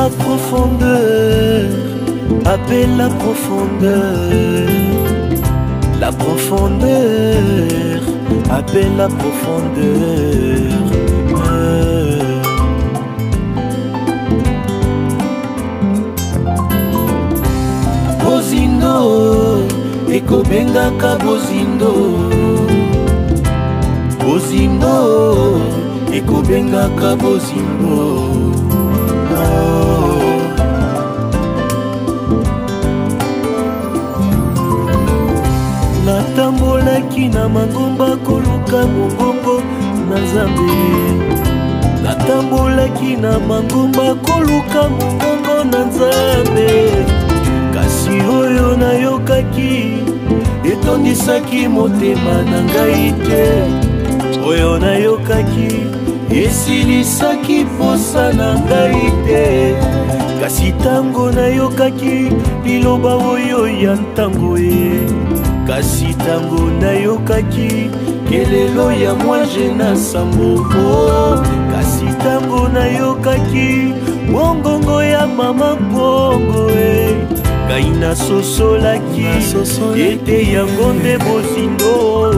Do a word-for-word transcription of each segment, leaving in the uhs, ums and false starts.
la profondeur, appelle la profondeur. La profondeur, appelle la profondeur. Bozindo, ekobengaka bozindo. Bozindo, ekobengaka bozindo. Natambolaki na mangomba koluka mongongo na Nzambe. Natambolaki na mangomba koluka mongongo na Nzambe. Kasi oyo nayokaki etondisaki motema na ngai te. Oyo nayokaki esilisaki posa na ngai te. Kasi tango nayokaki liloba oyo ya ntango ye. Kasi tango nayokaki kelelo ya mwaje na sambo. Kasi tango nayokaki mongongo ya mama bongo e. Ngai nasosolaki ete yango nde bozindo.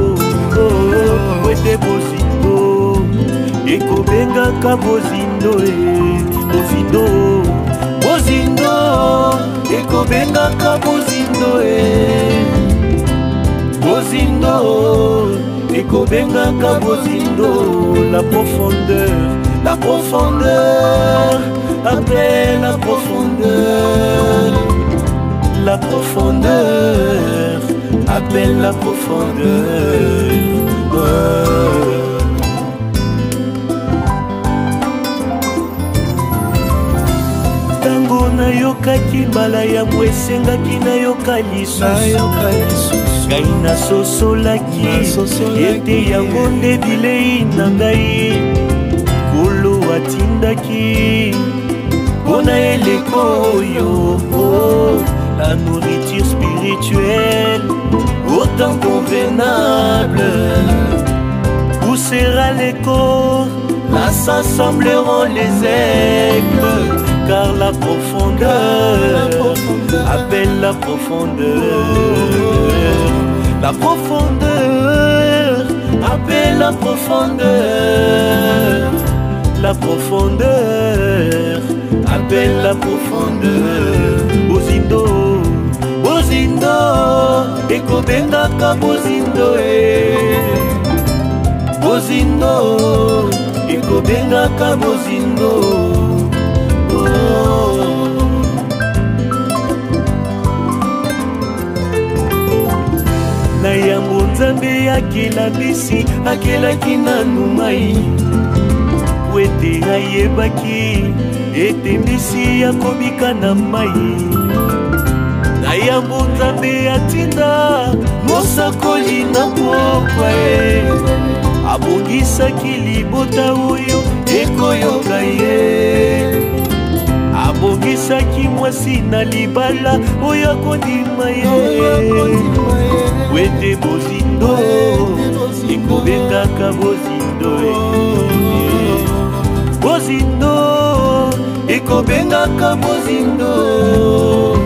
Ete bozindo ekobengaka bozindo e. Bozindo, bozindo ekobengaka bozindo e. Bozindo, ekobengaka bozindo. La profondeur, la profondeur, appelle la profondeur. La profondeur, appelle la profondeur. Tango nayokaki mbala ya mwesengaki nayoka lisusu. Ngai nasosolaki ete yango nde bilei na ngai. Kolo atindaki mpona eleko oyo. La nourriture spirituelle autant convenable. Où sera les corps? Là s'assembleront les aigles. Car la profondeur appelle la profondeur. La profondeur appelle la profondeur. La profondeur appelle la profondeur. Bozindo, bozindo ekobengaka bozindo e. Bozindo ekobengaka bozindo. Na yango Nzambe akelabisi akelaki nanu mai. Wete ayebaki ete mbisi yakobika na mai. Na yango Nzambe atinda mosakoli na pokwa e. Abongisaki libota oyo ekoyoka ye. Abongisaki mwasi na libala oyo akondima ye. Wete bozindo ekobengaka bozindo e. Bozindo ekobengaka bozindo.